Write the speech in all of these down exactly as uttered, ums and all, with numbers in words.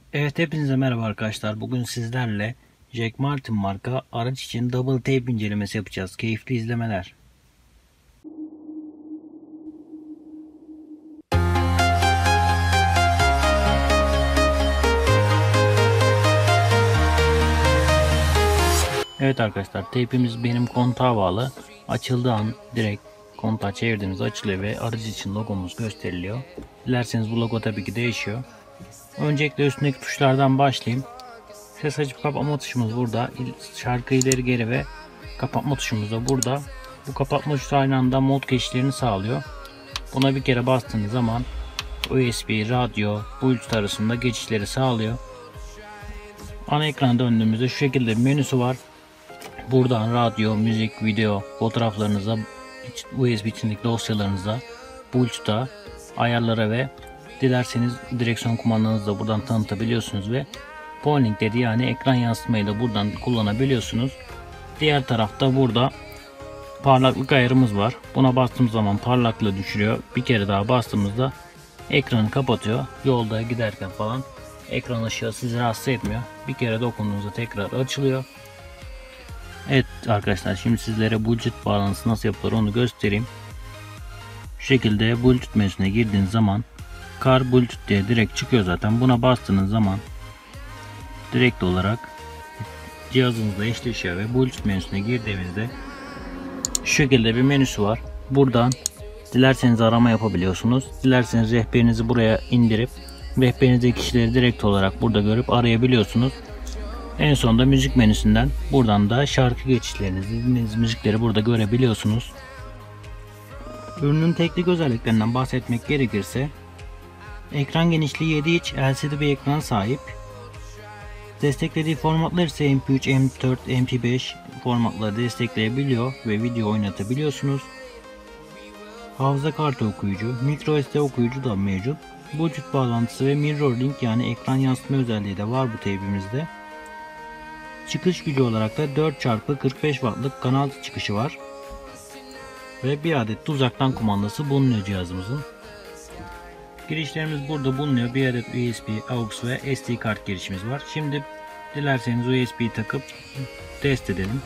Evet, hepinize merhaba arkadaşlar. Bugün sizlerle Jack Martin marka araç için double tape incelemesi yapacağız. Keyifli izlemeler. Evet arkadaşlar, teypimiz benim kontağa bağlı. Açıldığı an direkt kontağı çevirdiğimizde açılıyor ve aracı için logomuz gösteriliyor. Dilerseniz bu logo tabii ki değişiyor. Öncelikle üstündeki tuşlardan başlayayım. Ses açıp kapatma tuşumuz burada. Şarkı ileri geri ve kapatma tuşumuz da burada. Bu kapatma tuşu aynı anda mod geçişlerini sağlıyor. Buna bir kere bastığınız zaman U S B, radyo, Bluetooth arasında geçişleri sağlıyor. Ana ekrana döndüğümüzde şu şekilde bir menüsü var. Buradan radyo, müzik, video, fotoğraflarınıza, U S B içindeki dosyalarınıza, Bluetooth'a, ayarlara ve dilerseniz direksiyon kumandanızı da buradan tanıtabiliyorsunuz ve Polling dedi, yani ekran yansıtmayı da buradan kullanabiliyorsunuz. Diğer tarafta burada parlaklık ayarımız var. Buna bastığımız zaman parlaklığı düşürüyor. Bir kere daha bastığımızda ekranı kapatıyor. Yolda giderken falan ekran ışığı sizi rahatsız etmiyor. Bir kere dokunduğunuzda tekrar açılıyor. Evet arkadaşlar, şimdi sizlere Bluetooth bağlantısı nasıl yapılır onu göstereyim. Şu şekilde Bluetooth menüsüne girdiğiniz zaman Car Bluetooth diye direkt çıkıyor zaten. Buna bastığınız zaman direkt olarak cihazınızla eşleşiyor ve Bluetooth menüsüne girdiğimizde şu şekilde bir menüsü var. Buradan dilerseniz arama yapabiliyorsunuz. Dilerseniz rehberinizi buraya indirip rehberinizdeki kişileri direkt olarak burada görüp arayabiliyorsunuz. En sonunda müzik menüsünden buradan da şarkı geçişlerinizi, dinlediğiniz müzikleri burada görebiliyorsunuz. Ürünün teknik özelliklerinden bahsetmek gerekirse ekran genişliği yedi inç L C D bir ekrana sahip. Desteklediği formatlar ise M P üç, M P dört, M P beş formatları destekleyebiliyor ve video oynatabiliyorsunuz. Hafıza kartı okuyucu, micro S D okuyucu da mevcut. Bluetooth bağlantısı ve mirroring, yani ekran yansıtma özelliği de var bu teybimizde. Çıkış gücü olarak da dört çarpı kırk beş wattlık kanal çıkışı var. Ve bir adet de uzaktan kumandası bulunuyor cihazımızın. Girişlerimiz burada bulunuyor. Bir adet U S B, A U X ve S D kart girişimiz var. Şimdi dilerseniz U S B'yi takıp test edelim.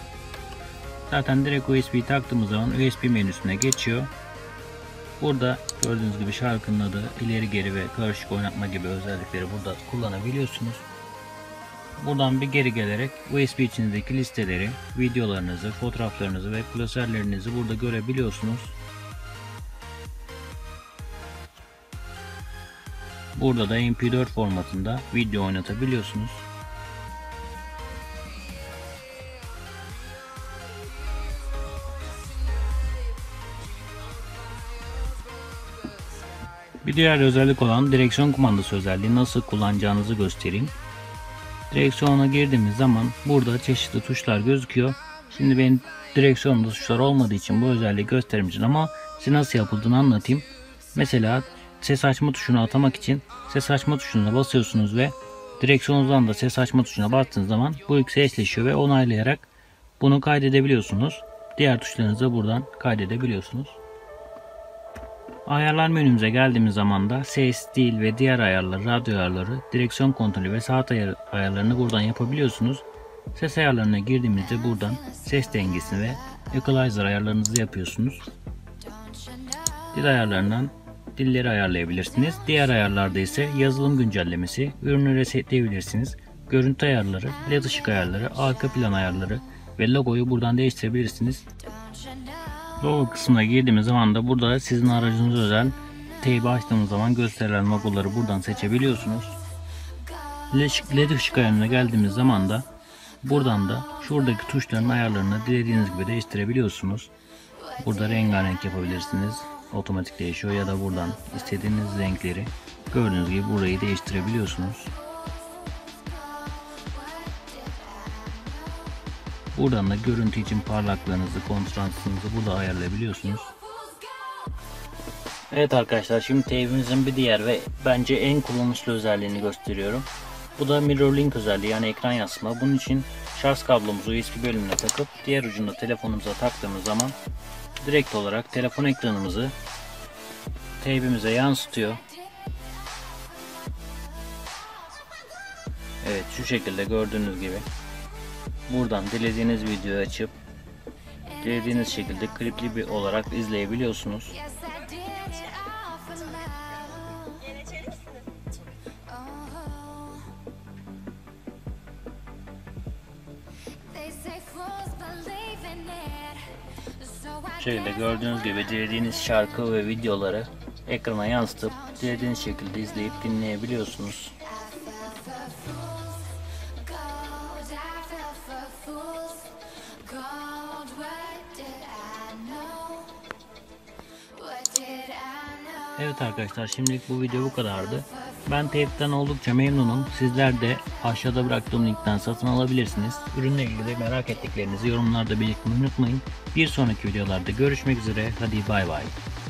Zaten direkt U S B'yi taktığımız zaman U S B menüsüne geçiyor. Burada gördüğünüz gibi şarkının adı, ileri geri ve karışık oynatma gibi özellikleri burada kullanabiliyorsunuz. Buradan bir geri gelerek U S B içindeki listeleri, videolarınızı, fotoğraflarınızı ve klasörlerinizi burada görebiliyorsunuz. Burada da M P dört formatında video oynatabiliyorsunuz. Bir diğer özellik olan direksiyon kumandası özelliği nasıl kullanacağınızı göstereyim. Direksiyona girdiğimiz zaman burada çeşitli tuşlar gözüküyor. Şimdi benim direksiyonda tuşlar olmadığı için bu özelliği göstermeyeceğim ama size nasıl yapıldığını anlatayım. Mesela ses açma tuşunu atamak için ses açma tuşuna basıyorsunuz ve direksiyonunuzdan da ses açma tuşuna bastığınız zaman bu ikisi eşleşiyor ve onaylayarak bunu kaydedebiliyorsunuz. Diğer tuşlarınızı da buradan kaydedebiliyorsunuz. Ayarlar menümüze geldiğimiz zaman da ses, dil ve diğer ayarlar, radyo ayarları, direksiyon kontrolü ve saat ayar ayarlarını buradan yapabiliyorsunuz. Ses ayarlarına girdiğimizde buradan ses dengesini ve equalizer ayarlarınızı yapıyorsunuz. Dil ayarlarından dilleri ayarlayabilirsiniz. Diğer ayarlarda ise yazılım güncellemesi, ürünü resetleyebilirsiniz. Görüntü ayarları, led ışık ayarları, arka plan ayarları ve logoyu buradan değiştirebilirsiniz. Logo kısmına girdiğimiz zaman da burada sizin aracınıza özel teybi açtığımız zaman gösterilen logoları buradan seçebiliyorsunuz. Led ışık ayarına geldiğimiz zaman da buradan da şuradaki tuşların ayarlarını dilediğiniz gibi değiştirebiliyorsunuz. Burada rengarenk yapabilirsiniz. Otomatik değişiyor ya da buradan istediğiniz renkleri gördüğünüz gibi burayı değiştirebiliyorsunuz. Buradan da görüntü için parlaklığınızı, kontrastınızı burada ayarlayabiliyorsunuz. Evet arkadaşlar, şimdi teybimizin bir diğer ve bence en kullanışlı özelliğini gösteriyorum. Bu da mirror link özelliği, yani ekran yansıtma. Bunun için şarj kablomuzu U S B bölümüne takıp diğer ucunda telefonumuza taktığımız zaman direkt olarak telefon ekranımızı teybimize yansıtıyor. Evet, şu şekilde gördüğünüz gibi buradan dilediğiniz videoyu açıp dilediğiniz şekilde klipli bir olarak izleyebiliyorsunuz. Şöyle gördüğünüz gibi dilediğiniz şarkı ve videoları ekrana yansıtıp dilediğiniz şekilde izleyip dinleyebiliyorsunuz. Evet arkadaşlar, şimdilik bu video bu kadardı. Ben teypten oldukça memnunum. Sizler de aşağıda bıraktığım linkten satın alabilirsiniz. Ürünle ilgili merak ettiklerinizi yorumlarda belirtmeyi unutmayın. Bir sonraki videolarda görüşmek üzere. Hadi bay bay.